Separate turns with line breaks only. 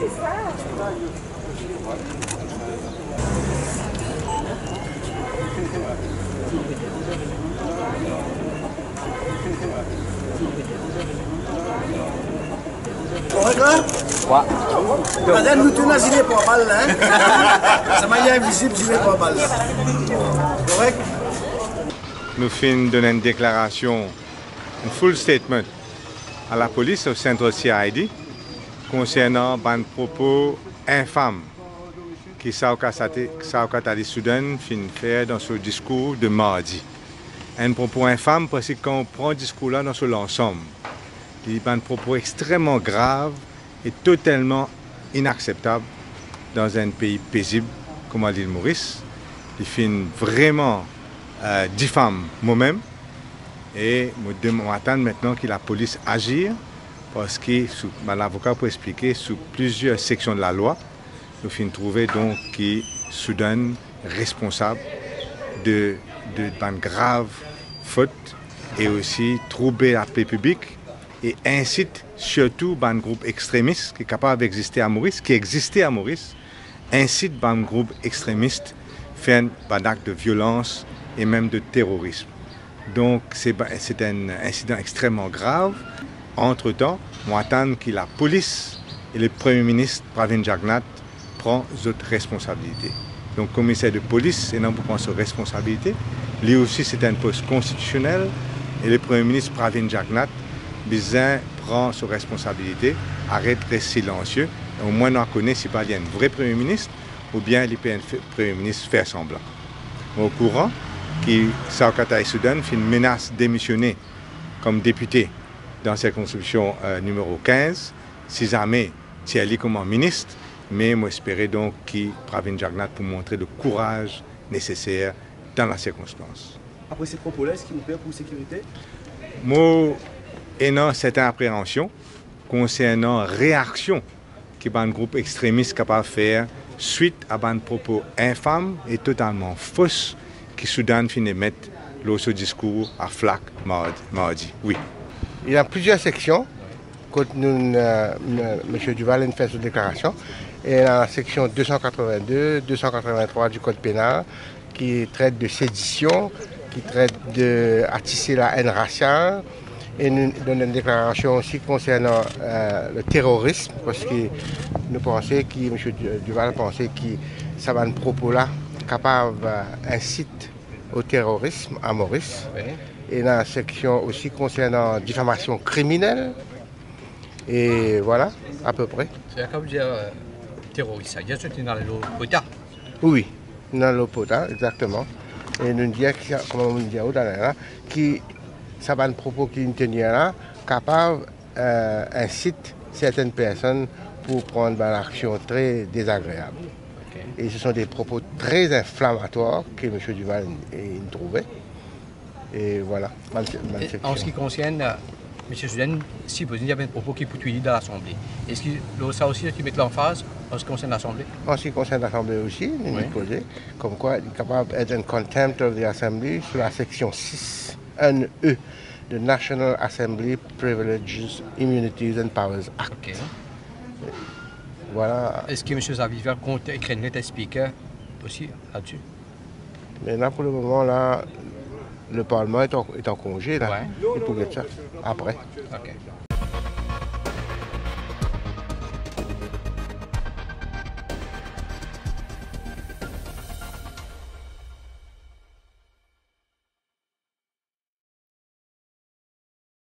Correct là? Ouais. Madame, nous tournons gilet pour balle là. Ça m'a dit invisible gilet pour balle. Correct?
Nous finissons de donner une déclaration, un full statement à la police au centre CID concernant des propos infâmes qui Saokatali Soudan fin faire dans ce discours de mardi. Un propos infâme parce que quand on prend le discours-là dans son ensemble, il y a un propos extrêmement grave et totalement inacceptable dans un pays paisible comme l'île Maurice. Il finit vraiment diffame moi-même et je m'attends maintenant que la police agisse parce que l'avocat peut expliquer sous plusieurs sections de la loi, nous finissons trouver donc que Soudan responsable de graves fautes et aussi troubler la paix publique et incite surtout un groupe extrémiste qui est capable d'exister à Maurice, qui existait à Maurice, incite un groupe extrémiste à faire un acte de violence et même de terrorisme. Donc c'est un incident extrêmement grave. Entre-temps, on attend que la police et le Premier ministre Pravin Jagnnath prennent d'autres responsabilités. Donc le commissaire de police est pour prendre ses responsabilités. Lui aussi c'est un poste constitutionnel et le Premier ministre Pravin Jagnnath prend ses responsabilités, arrête d'être silencieux. Et au moins on connaît si il y a un vrai Premier ministre ou bien il peut un Premier ministre faire semblant. Au courant que Saokatali Soudan fait une menace démissionner comme député dans la circonscription numéro 15, si jamais Thierry comme ministre, mais moi j'espérais donc que Pravin Jagnnath pour montrer le courage nécessaire dans la circonstance.
Après ces propos-là, est-ce qu'il vous plaît pour sécurité?
Moi, j'ai une certaine appréhension concernant la réaction qu'un groupe extrémiste est capable de faire suite à un propos infâme et totalement faux que Soudan finit de mettre dans ce discours à Flac mardi. Oui.
Il y a plusieurs sections quand M. Duval fait cette déclaration. Et la section 282, 283 du Code pénal qui traite de sédition, qui traite d'attiser la haine raciale. Et nous donnons une déclaration aussi concernant le terrorisme, parce que nous pensons que M. Duval pensait que ça va un propos-là capable incite au terrorisme à Maurice. Oui. Et dans la section aussi concernant diffamation criminelle. Et voilà, à peu près.
C'est comme dire terroriste, ça c'est dans l'OPOTA.
Oui, dans l'OPOTA, exactement. Et nous disons, comme on dit là, que ça va un propos qui nous tenait là, capable incite certaines personnes pour prendre une action très désagréable. Okay. Et ce sont des propos très inflammatoires que M. Duval trouvait. Et voilà.
En ce qui concerne M. Soudan, si il y avait un propos qui est poursuivi dans l'Assemblée, est-ce que ça aussi tu mets l'emphase en ce qui concerne l'Assemblée?
En ce qui concerne l'Assemblée aussi, nous oui. Posé, comme quoi il est capable d'être un contempt of the Assembly sur la section 6, 1E de National Assembly Privileges, Immunities and Powers Act. Okay. Voilà.
Est-ce que M. Zaviver compte écrire une lettre speaker aussi là-dessus?
Mais là, pour le moment, là, le Parlement est en congé. Là. Ouais. Il pourrait être ça après. Okay.